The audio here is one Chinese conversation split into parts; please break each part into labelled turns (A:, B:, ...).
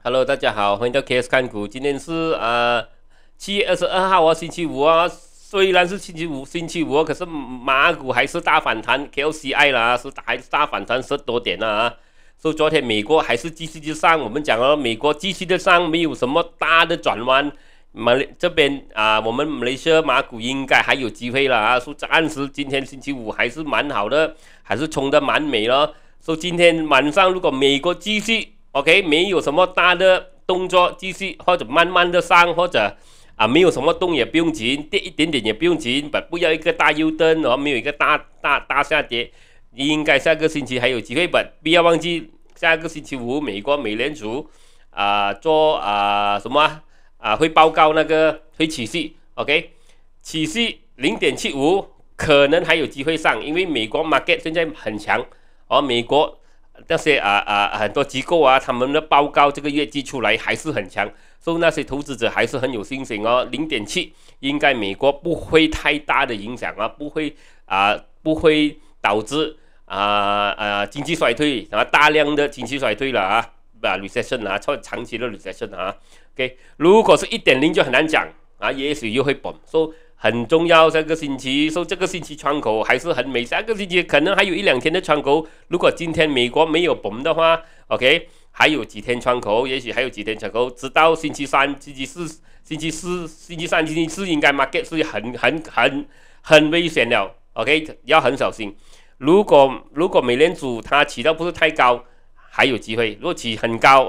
A: Hello，大家好，欢迎到 KS 看股。今天是7月22号啊，星期五啊。虽然是星期五哦，可是马股还是大反弹，KLCI 啦还是大反弹10多点啊。所以昨天美国还是继续的上，我们讲了美国继续的上，没有什么大的转弯。这边我们马来西亚马股应该还有机会了啊。所以暂时今天星期五还是蛮好的，还是冲得蛮美了。所以今天晚上如果美国继续 OK， 没有什么大的动作，继续或者慢慢的上，或者没有什么动也不用紧，跌一点点也不用紧，不要一个大 U 灯，然后没有一个大下跌，应该下个星期还有机会，不要忘记下个星期五美国美联储做什么会报告那个会起息 ，OK， 起息0.75可能还有机会上，因为美国 market 现在很强，而美国那些很多机构他们的报告这个业绩出来还是很强，所以那些投资者还是很有信心哦。0.7应该美国不会太大的影响不会导致经济衰退大量的经济衰退了recession 长期的 recession OK， 如果是1.0就很难讲也许又会崩，所以很重要。这个星期，这个星期窗口还是很美。下个星期可能还有1-2天的窗口。如果今天美国没有崩的话 ，OK， 还有几天窗口，也许还有几天窗口，直到星期三、星期四、星期三、星期四应该 market 是很危险了 ，OK， 要很小心。如果美联储它起到不是太高，还有机会；如果起很高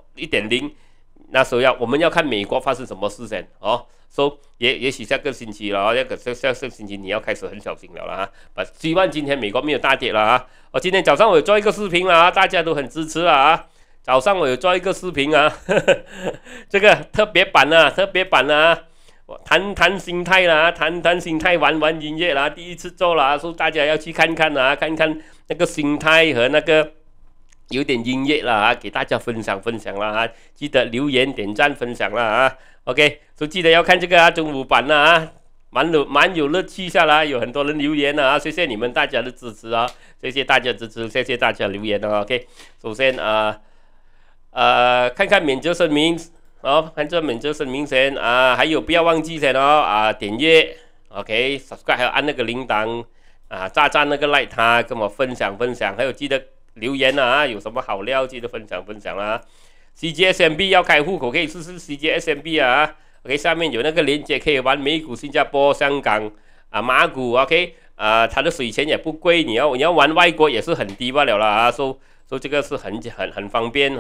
A: 1.0，那时候我们要看美国发生什么事先哦。也许下个星期了，下个星期你要开始很小心了希望今天美国没有大跌了今天早上我有做一个视频了大家都很支持了早上我有做一个视频这个特别版谈心态啦，谈心态，玩音乐啦，第一次做啦，所以大家要去看看看看那个心态和那个有点音乐啦给大家分享啦记得留言、点赞、分享啦OK， 所以记得要看这个中午版蛮有乐趣下来，有很多人留言谢谢你们大家的支持谢谢大家支持，谢谢大家留言OK， 首先看看免责声明看这免责声明先还有不要忘记先点阅 OK subscribe 还有按那个铃铛炸那个 like 跟我分享，还有记得留言有什么好料记得分享啦。CGSMB 要开户口可以试试 CGSMB OK， 下面有那个链接可以玩美股、新加坡、香港马股 OK 它的水钱也不贵，你要玩外国也是很低罢了啦所以这个是很方便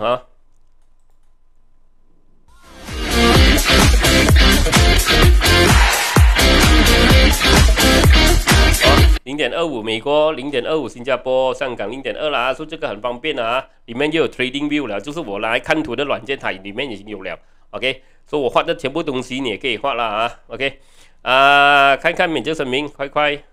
A: 0.25美国，0.25新加坡，香港0.2啦，所以这个很方便里面就有 Trading View 了，就是我来看图的软件，它里面已经有了 ，OK， 所以我画的全部东西你也可以画了OK， 看看免责声明，快。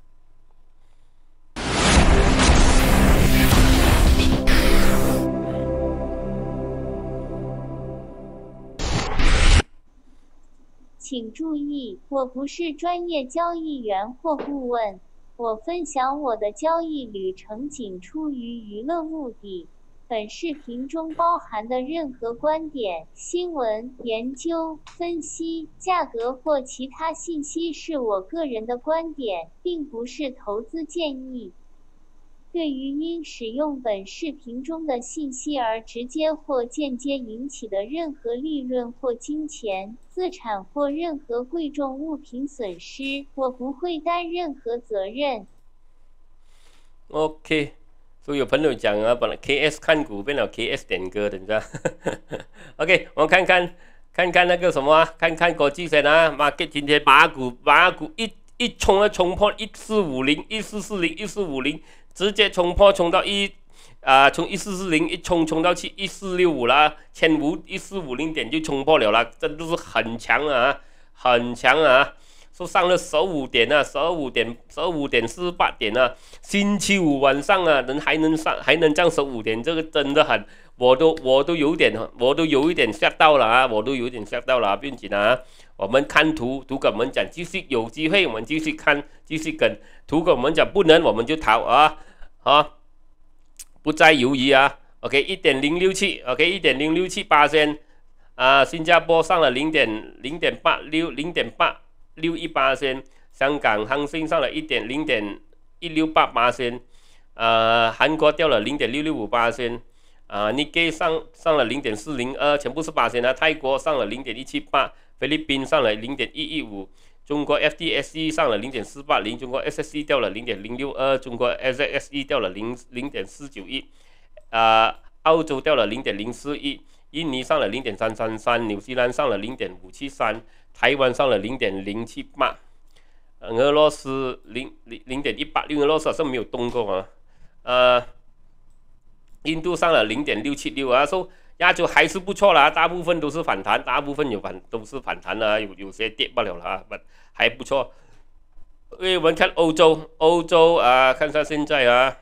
B: 请注意，我不是专业交易员或顾问。我分享我的交易旅程仅出于娱乐目的。本视频中包含的任何观点、新闻、研究、分析、价格或其他信息是我个人的观点，并不是投资建议。对于因使用本视频中的信息而直接或间接引起的任何利润或金钱、资产或任何贵重物品损失，我不会担任何责任。
A: OK， 所以有朋友讲本来 KS 看股变了 KS 点歌的，你知道？OK， 我们看看那个什么看看国际线market 今天马股一冲破1450、1440、1450。直接冲到从1440一冲到去1465啦，1450点就冲破了啦，真的是很强很强说上了15点15点48点星期五晚上还能涨15点，这个真的很，我都有一点吓到了不用紧我们看图跟我们讲，继续有机会我们继续看，继续跟图跟我们讲不能我们就逃不再犹豫 ，OK，1.067，OK， 1.067%，新加坡上了0.861%，香港恒生上了0.168%，韩国掉了0.665%，Nikkei 上了0.402，全部是%啊，泰国上了0.178，菲律宾上了0.115。中国 FTSE 上了0.480，中国 SSE 掉了0.062，中国 SXE 掉了0.491，澳洲掉了0.041，印尼上了0.333，纽西兰上了0.573，台湾上了0.078，俄罗斯0.186，俄罗斯好像没有动过啊，印度上了0.676啊，说亚洲还是不错啦，大部分都是反弹，大部分都是反弹啊，有些跌不了啦，还不错。因为我们看欧洲看一下现在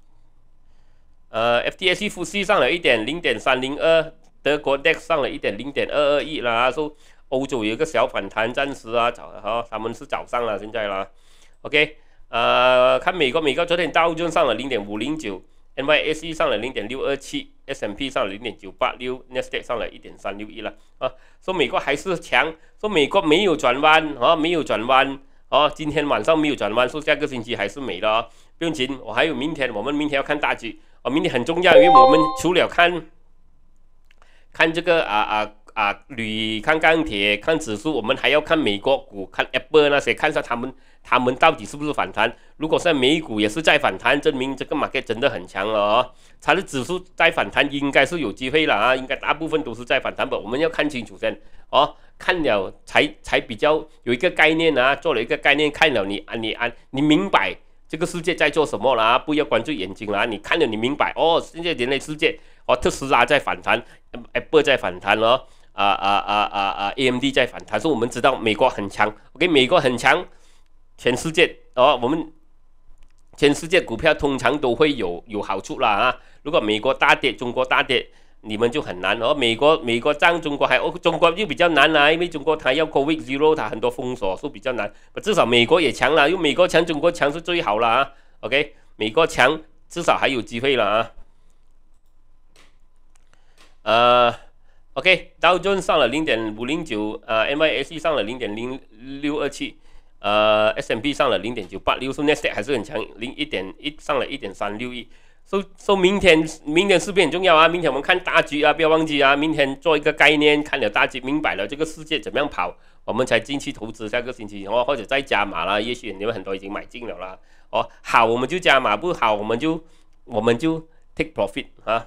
A: FTSE 富士上了0.302，德国 DAX 上了0.221啦，说欧洲有一个小反弹，暂时他们是早上了现在啦 ，OK， 看美国昨天道琼上了0.509。NYSE 上了0.627，S&P 上了0.986，Nasdaq 上了1.361了说美国还是强，说美国没有转弯没有转弯今天晚上没有转弯，说下个星期还是美的不用紧，还有明天，我们明天要看大局明天很重要，因为我们除了看这个铝、看钢铁、看指数，我们还要看美国股，看 Apple 那些，看一下他们到底是不是反弹。如果是美股也是在反弹，证明这个 market 真的很强了它的指数在反弹，应该是有机会了应该大部分都是在反弹，我们要看清楚先看了才比较有一个概念做了一个概念，看了你明白这个世界在做什么了不要关注眼睛了，你看了你明白现在人类世界特斯拉在反弹 ，Apple 在反弹AMD 在反弹，所以我们知道美国很强 ，OK， 美国很强，全世界我们全世界股票通常都会有好处啦如果美国大跌，中国大跌，你们就很难美国涨，中国就比较难因为中国它要 COVID zero， 它很多封锁，所以比较难。至少美国也强了，因为美国强，中国强是最好了OK， 美国强至少还有机会了OK， 道琼上了0.509，NYSE 上了0.0627，S&P 上了0.986，说 Nasdaq 还是很强，1.1上了1.361。说明天是不是很重要明天我们看大局不要忘记明天做一个概念，看了大局，明白了这个世界怎么样跑，我们才进去投资下个星期或者再加码啦。也许你们很多已经买进了啦好我们就加码，不好我们就 take profit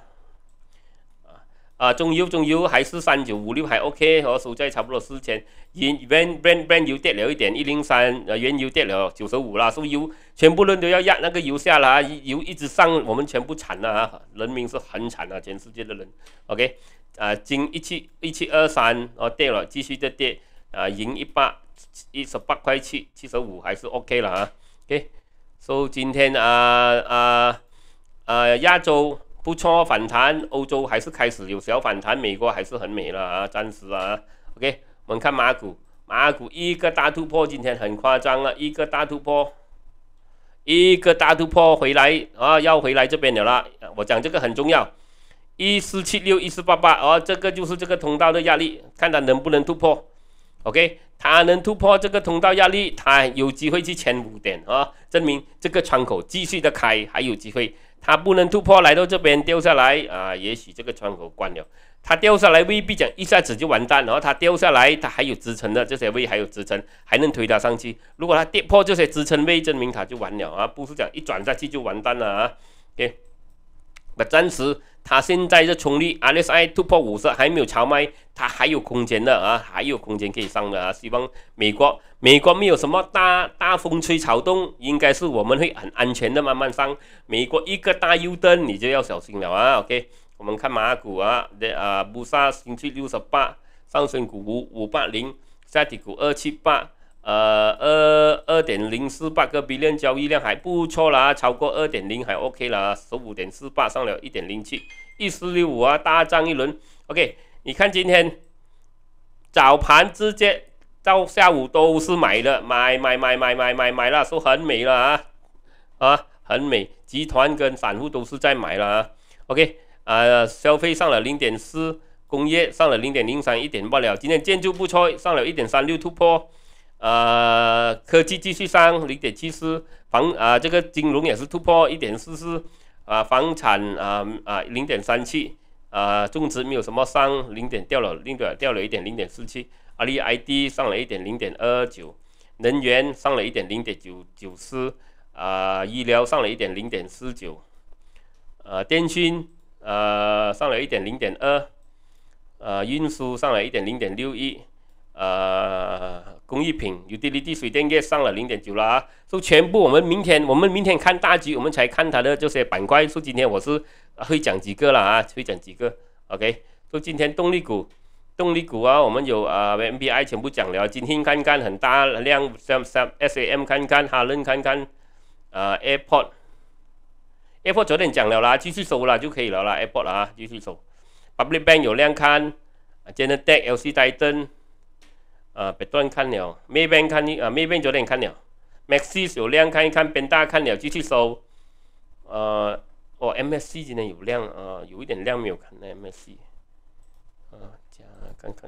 A: 中油还是3956还 OK 收在差不多4000。Brent 油跌了一点103，原油跌了95啦，所以油全部人都要压那个油下了油一直上，我们全部惨了人民是很惨全世界的人 OK， 金1723跌了，继续的跌银18块75还是 OK 了OK， 所以今天亚洲不错反弹，欧洲还是开始有小反弹，美国还是很美了暂时OK， 我们看马股一个大突破，今天很夸张一个大突破回来要回来这边了啦。我讲这个很重要，1476、1488这个就是这个通道的压力，看它能不能突破 OK， 它能突破这个通道压力，它有机会去前5点证明这个窗口继续的开还有机会。它不能突破来到这边掉下来也许这个窗口关了，它掉下来未必讲一下子就完蛋它掉下来它还有支撑的，这些位还有支撑，还能推它上去。如果它跌破这些支撑位，证明它就完了不是讲一转下去就完蛋了OK， 暂时它现在的冲力 RSI 突破50还没有超卖，它还有空间的还有空间可以上的希望美国没有什么大风吹草动，应该是我们会很安全的慢慢上。美国一个大 U 灯你就要小心了OK， 我们看马股布萨星期68，上升股580，下跌股278。2.048个 billion 交易量还不错啦，超过2.0还 OK 啦，15.48上了1.07，1465大涨一轮 OK。你看今天早盘直接到下午都是买的，买了，说很美了很美，集团跟散户都是在买了OK， 消费上了0.4，工业上了0.03，一点罢了。今天建筑不错，上了1.36突破。科技继续上0.74，这个金融也是突破1.44，房产0.37，种植没有什么上，掉了1.0.47，阿里 ID 上了0.29，能源上了0.94，医疗上了0.49，电讯上了0.2，运输上了0.61。工艺品 utility 水电业上了0.9了啊，所以全部我们明天看大局，我们才看它的这些板块。所以今天我是会讲几个了啊，会讲几个 ，OK。所以今天动力股啊，我们有MPI 全部讲了，今天看看很大量，像 SAM 看看，哈伦看看，Airport 昨天讲了啦，继续收了就可以了啦 ，Airport 啊继续收。Public Bank 有量看，Genentech、LC Titan。别段看了 ，Maybank 看Maybank 昨天看了 ，Maxis 有量看一看 ，Penta 看了继续收。MSC 今天有量，有一点量没有看的 MSC， 加看看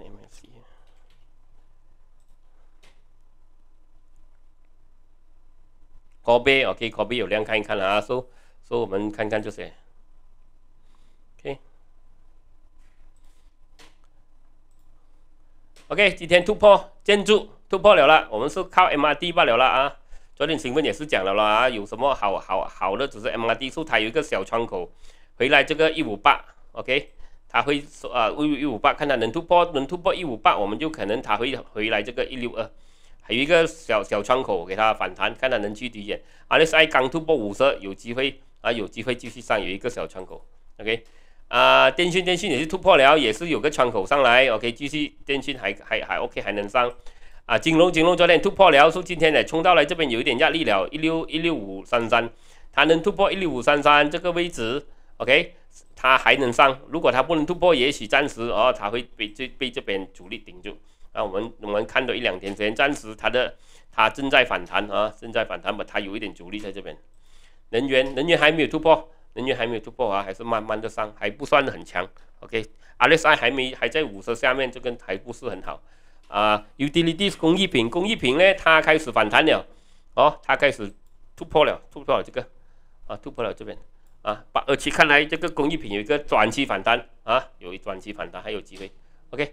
A: MSC。Kobe OK，Kobe 有量看一看了啊，所以我们看看这些。OK， 今天突破建筑突破了啦，我们是靠 MRD 罢了啦啊。昨天新闻也是讲了啦啊，有什么好的，只是 MRD 数它有一个小窗口，回来这个158 ，OK， 它会158，看它能突破158，我们就可能它会回来这个162，还有一个小窗口给它反弹，看它能去低点。RSI 刚突破50，有机会继续上，有一个小窗口 ，OK。电讯也是突破了，也是有个窗口上来 ，OK， 继续电讯还 OK， 还能上。金融昨天突破了，说今天呢冲到来这边有一点压力了，16533，它能突破16533这个位置 ，OK， 它还能上。如果它不能突破，也许暂时它会被这边主力顶住。我们看到1-2天时间，暂时它正在反弹啊，它有一点阻力在这边。能源还没有突破。还是慢慢的上，还不算很强。OK，RSI 还在50下面，这个还不是很好。Utilities 工艺品呢，它开始反弹了，它开始突破了这个，突破了这边，而且看来这个工艺品有一个短期反弹有短期反弹还有机会。OK，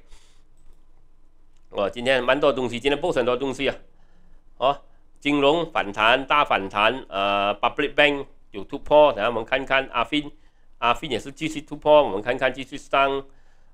A: 今天蛮多东西，今天播很多东西金融反弹大反弹，Public Bank。有突破，等下我们看看阿fin也是继续突破，我们看看继续上。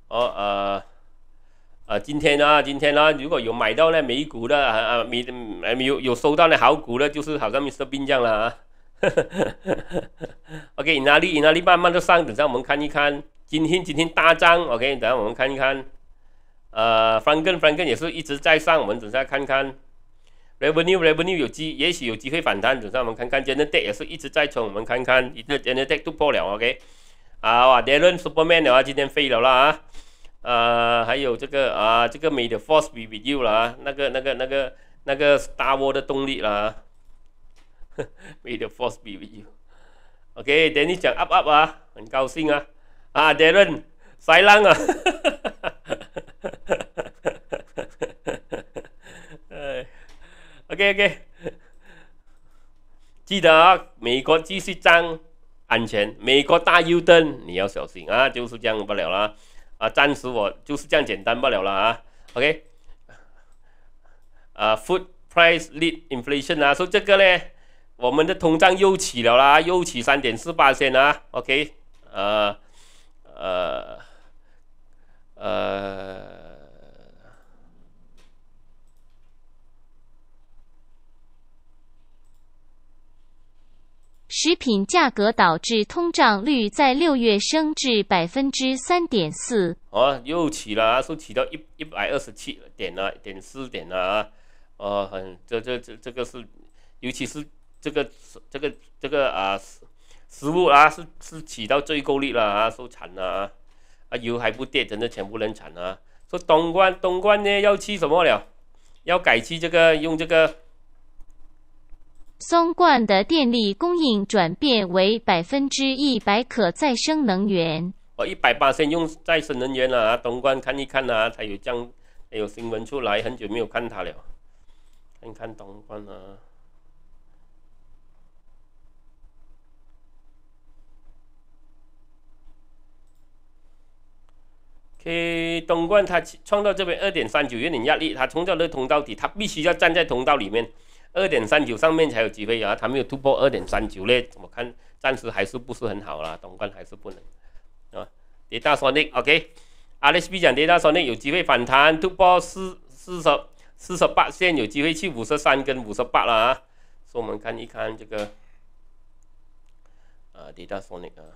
A: 今天呢，如果有买到呢美股的有收到呢好股的，就是好像 Mr. Bean 这样了啊。OK， 哪里慢慢的上，等下我们看一看。今天大涨 ，OK， 等下我们看一看。Franken 也是一直在上，我们等下看看。Revenue 也许有机会反弹，等下我们看看。Genentech 也是一直在冲，我们看看 Genentech 突破了 ，OK。Darren Superman 了今天飞了啦还有这个May the Force be with you 啦那个 Star Wars 的动力啦May the Force be with you。OK，Dennis 讲 up 很高兴Darren 塞浪OK， 记得美国继续涨安全，美国大 U 灯你要小心就是这样不了啦暂时我就是这样简单不了啦OK， Food Price Lead Inflation 所以这个呢，我们的通胀又起了啦，又起3.48%OK，
C: 食品价格导致通胀率在6月升至 3.4%。
A: 又起了说起到127.4点这个是，尤其是这个食物是起到最够力了受惨了油还不跌，真的全部人惨说东莞呢要去什么了？要改去用这个。
C: 松冠的电力供应转变为100%可再生能源。
A: 我100%用再生能源啊，东莞看一看啊，才有这样有新闻出来，很久没有看它了，看看东莞啊。OK， 东莞它创造这边2.39有点压力，它冲到了通道底，它必须要站在通道里面，2.39上面才有机会啊，它没有突破2.39嘞，我看暂时还是不是很好啦，东莞还是不能啊。Data Sonic OK，RSB 讲 Data Sonic 有机会反弹突破48线，有机会去53跟58了啊，所以我们看一看这个Data Sonic 啊。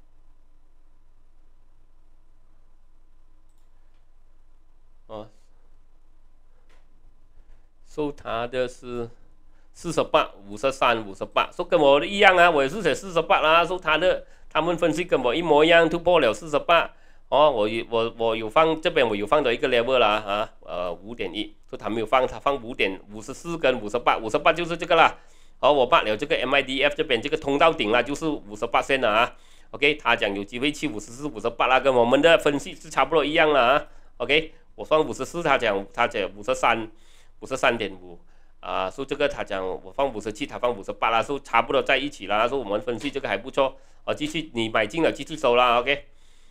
A: 收它的是48、53、58，说跟我的一样啊，我也是写48啦。收它的，他们分析跟我一模一样，突破了48。哦，我有放这边，我有放到一个 level 啦啊，5.1，说他没有放，他放5.54跟58就是这个啦。哦，我把了这个 MIDF 这边这个通道顶啦，就是58线了啊。OK， 他讲有机会去54、58啦，跟我们的分析是差不多一样了啊。OK， 我放54，他讲53.5啊，说这个他讲我放57，他放58啦，说差不多在一起啦，说我们分析这个还不错，继续你买进了继续收啦 ，OK，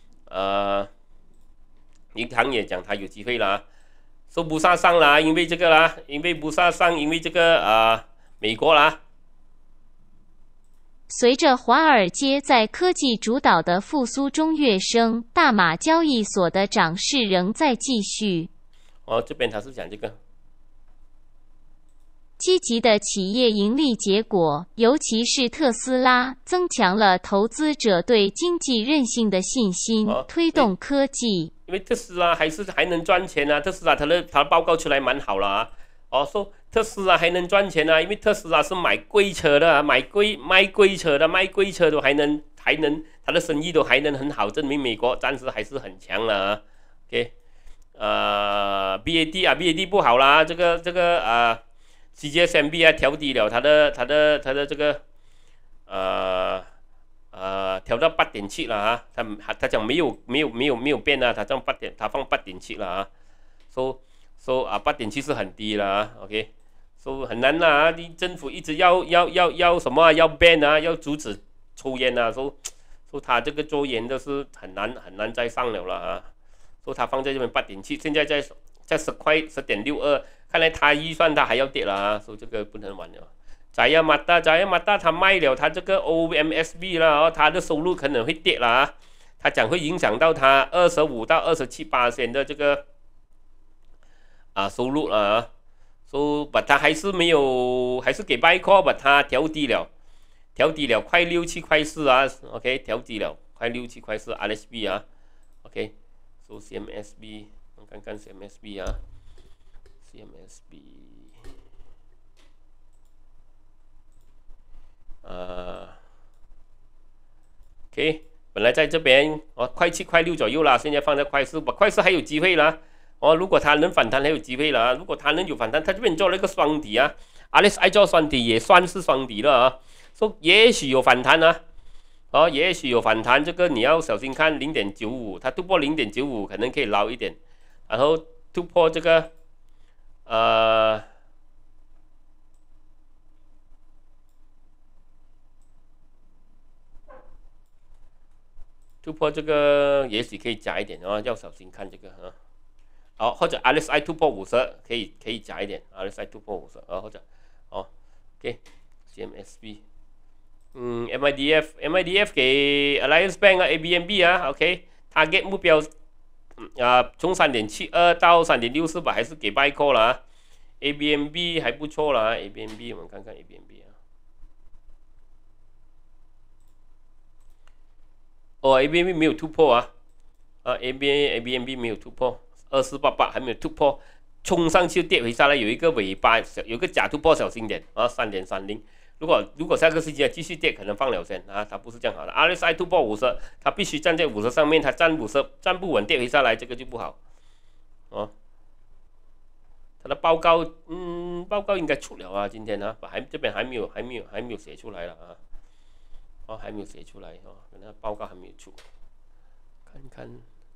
A: 银行也讲他有机会啦，说不杀上啦，因为这个啦，因为不杀上，因为这个美国啦。
C: 随着华尔街在科技主导的复苏中跃升，大马交易所的涨势仍在继续。
A: 这边他是讲这个。
C: 积极的企业盈利结果，尤其是特斯拉，增强了投资者对经济韧性的信心，推动科技。
A: 因为特斯拉还能赚钱啊，特斯拉它的报告出来蛮好了啊。说特斯拉还能赚钱啊，因为特斯拉是买贵车的，卖贵车都还能它的生意都还能很好，证明美国暂时还是很强了啊。OK， BAD 不好啦，这个CGSMB 调低了它的这个调到8.7了啊，他讲没有变啊，他放8.7了啊，说8.7是很低了啊 ，OK， 说很难啊，你政府一直要什么要 ban 啊，要阻止抽烟啊，说他这个做烟的是很难再上了啊，说他放在这边8.7，现在在10块10.62。看来他预算他还要跌了啊，所以这个不能玩了。扎亚马达他卖了他这个 OMSB 了，他的收入可能会跌了啊，他讲会影响到他25到27%的这个收入了啊，所以他还是给 buy call， 把它调低了快6、7块4啊 ，OK， 调低了快6、7块4 RSB 啊 ，OK， 所以 CMSB 我们看看 CMSB 啊。CMSB OK， 本来在这边快7、快6左右啦，现在放在快4，快4还有机会啦。如果它能反弹还有机会啦，如果它能有反弹，它这边做了一个双底啊 ，RSI 做双底也算是双底了啊，说也许有反弹啊，也许有反弹，这个你要小心看0.95，它突破0.95可能可以捞一点，然后突破这个。突破这个也许可以加一点要小心看这个好，或者 RSI 突破50可以加一点 ，RSI 突破50或者OK CMSB MIDF 给 Alliance Bank ABNB OK target 目标。从3.72到3.64吧，还是给 buy call 啦 ，ABNB 还不错啦 ，ABNB 我们看看 ABNB ABNB 没有突破ABNB 没有突破，2488还没有突破，冲上去跌回下来，有一个尾巴，有个假突破，小心点3.30。如果下个星期继续跌，可能放了先啊，它不是这样好的。RSI 突破50，它必须站在50上面，它站不稳跌回下来，这个就不好。它的报告应该出了啊，今天这边还没有写出来了啊，还没有写出来可能报告还没有出， 看看。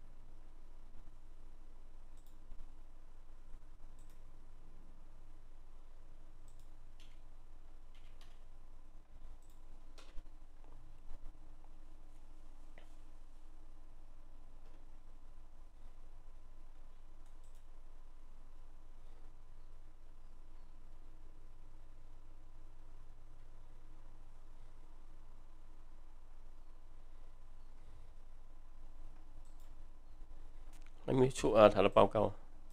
A: 还没出啊，他的报告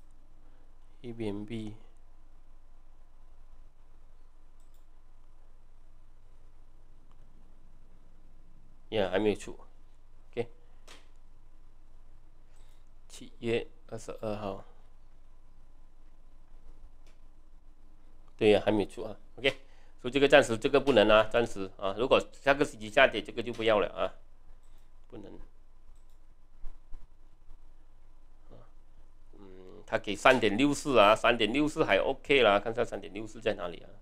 A: ，ABNB 呀还没有出 ，OK， 7月22号，对呀，还没出啊 ，OK， 所以这个暂时这个不能啊，暂时啊，如果下个星期下跌，这个就不要了啊，不能。他给3.64啊，3.64还 OK 啦，看下3.64在哪里啊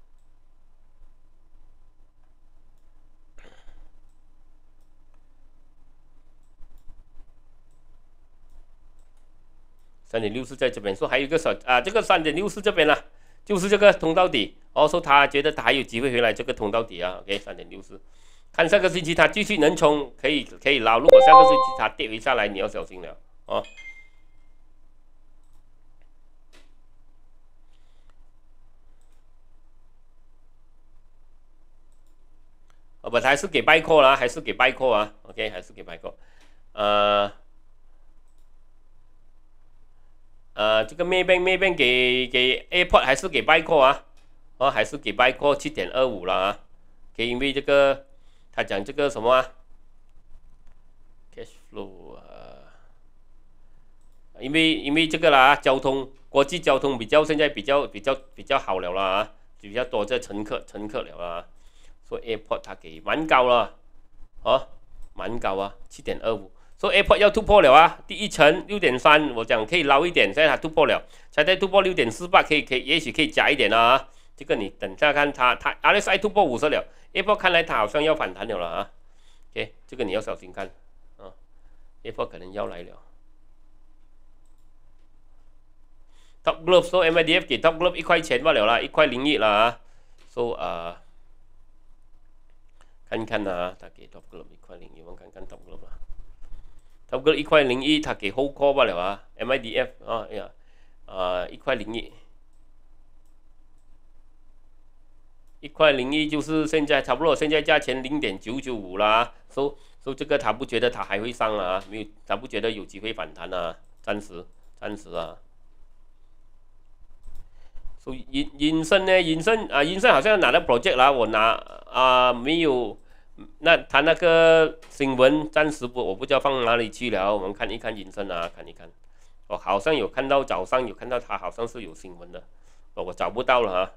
A: ？3.64在这边，说还有一个这个3.64这边啦，就是这个通道底，说他觉得他还有机会回来这个通道底啊 ，OK， 3.64，看下个星期他继续能冲，可以捞，如果下个星期他跌回下来，你要小心了哦。不，还是给 buy call 啦，还是给 buy call 啊 ，OK， 还是给 buy call，这个 Maybank 给 Airport 还是给 buy call 啊，还是给 buy call 7.25了啊，可以，因为这个他讲这个什么啊 ，cash flow 因为这个啦，国际交通现在比较好了啦啊，比较多这乘客了啊。所以 Airport 它给蛮高了，蛮高啊，7.25。所以 Airport 要突破了啊，第一层6.3，我讲可以捞一点，现在它突破了，才在突破6.48，也许可以加一点啊。这个你等下看它 RSI 突破50了 ，Airport 看来它好像要反弹了啊。OK， 这个你要小心看啊 ，Airport 可能要来了。Top Glove 说 MIDF 给 Top Glove 1块钱罢了啦，1块01了啊。So 看看啊，他给 Top Glove 1块01，我们看看 Top Glove 啊。Top Glove 1块01，他给 Hold Call 罢了啊。MIDF 啊，哎呀，1块01，1块01就是现在差不多，现在价钱0.995啦。所以这个他不觉得他还会上啊，没有，他不觉得有机会反弹啊，暂时啊。所以银盛呢，银盛好像拿到 project 啦，我拿没有，那他那个新闻暂时我不知道放哪里去了，我们看一看银盛啊，看一看，我好像有看到早上有看到他好像是有新闻的，我找不到了啊。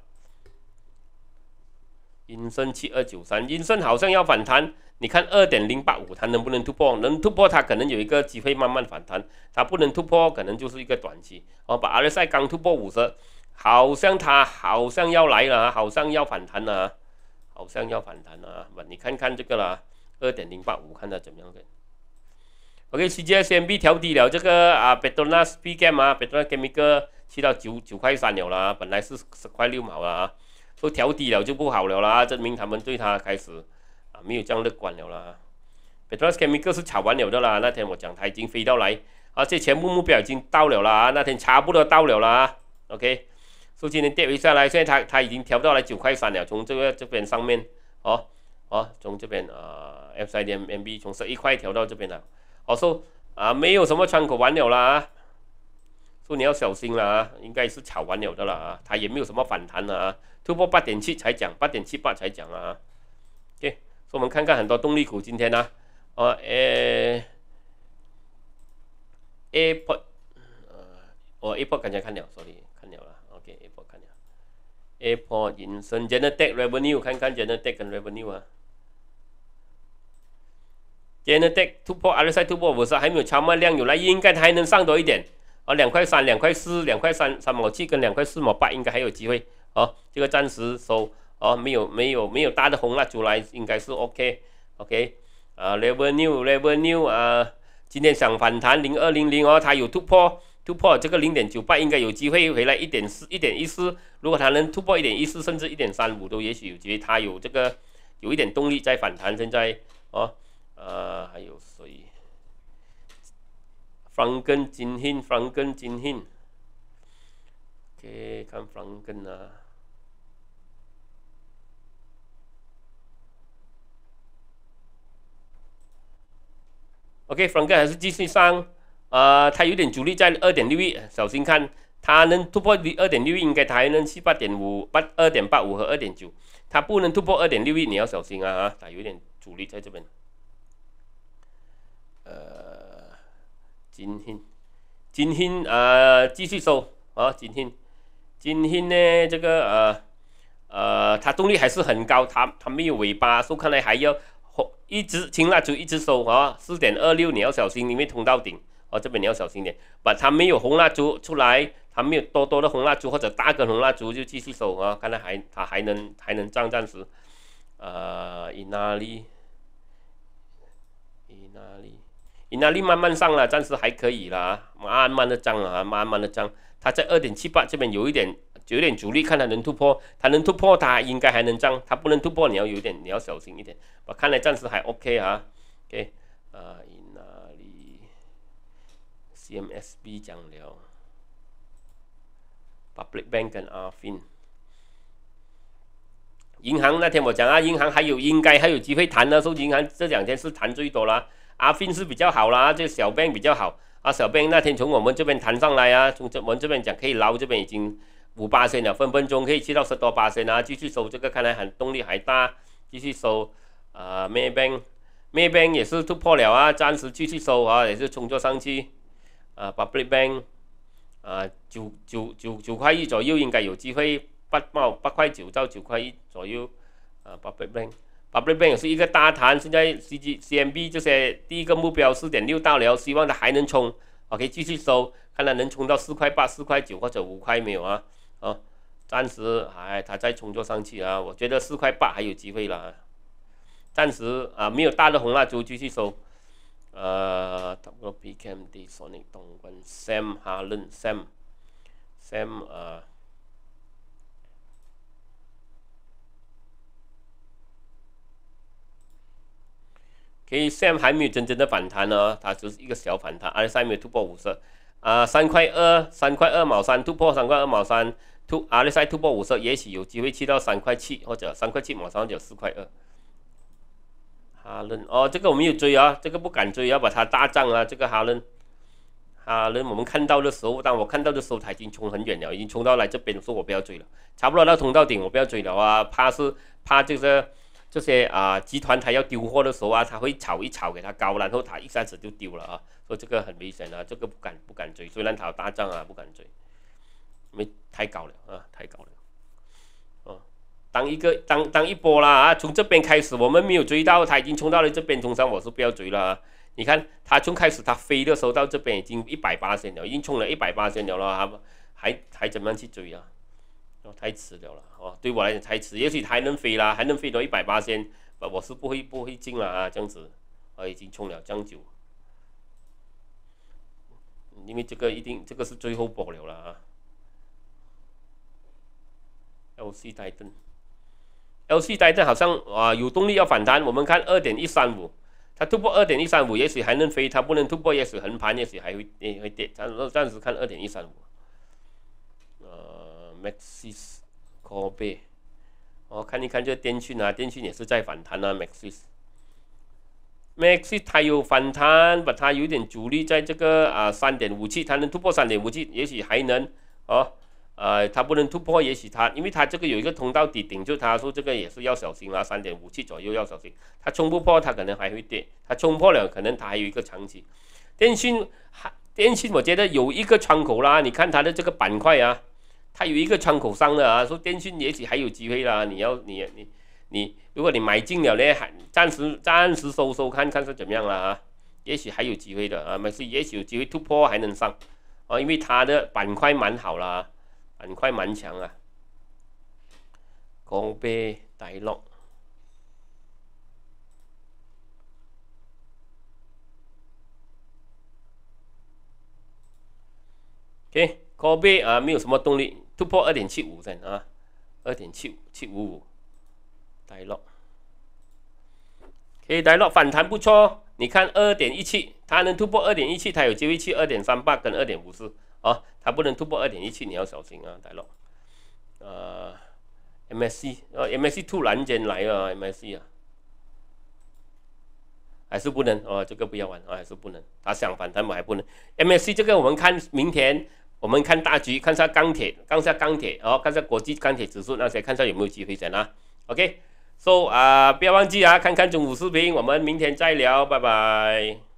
A: 银盛7293，银盛好像要反弹，你看2.085，它能不能突破？能突破，它可能有一个机会慢慢反弹，它不能突破，可能就是一个短期。把 RSI 刚突破50。好像它好像要来了，好像要反弹了，你看看这个啦，2.085，看它怎么样的。OK，CGSMB 调低了这个Petronas PChem 啊 ，Petronas Chemical 去到9块3了啦，本来是10块6毛啦，都调低了就不好了啦，证明他们对它开始没有这样乐观了啦。Petronas Chemical 是炒完了的啦，那天我讲它已经飞到来，而且全部目标已经到了啦，那天差不多到了啦 ，OK。所以今天跌回下来，现在它已经调到来9块3了，从这边上面从这边FCMB 从11块调到这边了，说没有什么窗口完了啦，所以你要小心啦，应该是炒完了的啦，它也没有什么反弹了突破8.7才讲，8.78才讲啊。OK， 所以我们看看很多动力股今天呢，Airport Airport 刚才看了 ，sorry 看了啦。OK，Airport 看了 ，Airport 引申 Genetec Revenue， 看看 Genetec 跟 Revenue 啊。Genetec 突破 RSI 突破50，还没有超卖量有来，应该还能上多一点。2块3、2块4、2块3毛7跟2块4毛8，应该还有机会。这个暂时收没有大的红蜡烛来，应该是 OK。Revenue 今天想反弹0200哦，它有突破这个0.98，应该有机会回来1.14。如果它能突破1.14，甚至1.35都也许有机会。它有这个有一点动力在反弹。现在哦，还有谁？方根金hin，OK， 看方根啊。OK， 方根还是继续上，它有点阻力在2.61，小心看，它能突破2.61，应该它还能去2.85和2.9，它不能突破2.61，你要小心啊！它有点阻力在这边。金hin继续收啊，金hin呢这个它动力还是很高，它没有尾巴，所以看来还要一直青蜡烛一直收啊，4.26你要小心，因为通到顶哦，这边你要小心点。把它没有红蜡烛出来，它没有多的红蜡烛或者大根红蜡烛就继续收啊，看来它还能涨，暂时。伊那利慢慢上了，暂时还可以啦，慢慢的涨啊，慢慢的涨。它在2.78这边有一点阻力，看它能突破，它应该还能涨，它不能突破，你要小心一点。我看来暂时还 OK 啊 ，OK， 伊那利 CMSB 讲了 ，Public Bank 跟阿fin。银行那天我讲啊，银行应该还有机会谈的，说银行这2天是谈最多啦。阿fin是比较好啦，这小 bank 比较好啊。小 bank 那天从我们这边谈上来啊，从我们这边讲可以捞，这边已经5%了，分分钟可以去到10多%啊。继续收这个，看来动力还大，继续收Maybank 也是突破了啊，暂时继续收啊，也是冲着上去Public Bank 9块1左右应该有机会，8块9到9块1左右Public Bank 也是一个大弹，现在 CMB 这些第一个目标4.6到了，希望它还能冲 ，OK 继续收，看它能冲到4块8、4块9或者5块没有啊？暂时它再冲着上去啊，我觉得4块8还有机会了，暂时没有大的红蜡烛继续收。WPKMD Sonic 东莞 Sam Harlan Sam Sam 还没有真正的反弹呢，它只是一个小反弹，RSI 没有突破50，3块2毛3突破3块2毛3，RSI 突破50，也许有机会去到3块7或者3块7毛3或者4块2。哈伦这个我没有追啊，这个不敢追，要把它大涨啊，这个哈伦我们看到的时候，当我看到的时候，它已经冲很远了，已经冲到来这边，说我不要追了，差不多到通到顶，我不要追了啊，怕这些集团它要丢货的时候啊，它会炒一炒给它高，然后它一下子就丢了啊，所以这个很危险啊，这个不敢追，虽然它有大涨啊，不敢追，因为太高了啊，太高了。当一波啦啊，从这边开始我们没有追到，它已经冲到了这边，通常我是不要追了啊。你看它从开始它飞的时候到这边已经180%了，已经冲了180%了，还怎么样去追啊？太迟了啦，对我来讲太迟，也许还能飞啦，还能飞到180%，我是不会进了啊，这样子，已经冲了这样久，因为这个是最后波了啦啊。LC Titan好像有动力要反弹，我们看2.135，它突破2.135，也许还能飞，它不能突破，也许横盘，也许还会跌，暂时看2.135。Maxis Kobe， 看一看这电讯啊，电讯也是在反弹啊。Maxis 它有反弹，它有点阻力在这个3.57，它能突破3.57，也许还能它不能突破，也许因为它这个有一个通道底顶住，它说这个也是要小心啦，3.57左右要小心，它冲不破，它可能还会跌，它冲破了，可能它还有一个长期。电讯我觉得有一个窗口啦，你看它的这个板块啊。它有一个窗口上的啊，说电讯也许还有机会啦。你如果你买进了呢，暂时收看看是怎么样了啊？也许还有机会的啊，也许有机会突破还能上因为它的板块蛮好啦，板块蛮强啊。港币大陸 OK，Kobe 啊，没有什么动力，突破2.75噻啊，2.755，大落。大落反弹不错，你看2.17，它能突破2.17，它有机会去2.38跟2.54哦，它不能突破2.17，你要小心啊，大落。MSC突然间来了 MSC 啊，还是不能哦，这个不要玩啊，还是不能，它想反弹嘛还不能。MSC 这个我们看明天，我们看大局，看下钢铁哦，看下国际钢铁指数那些，看下有没有机会先啊。OK， 不要忘记啊，看看中午视频，我们明天再聊，拜拜。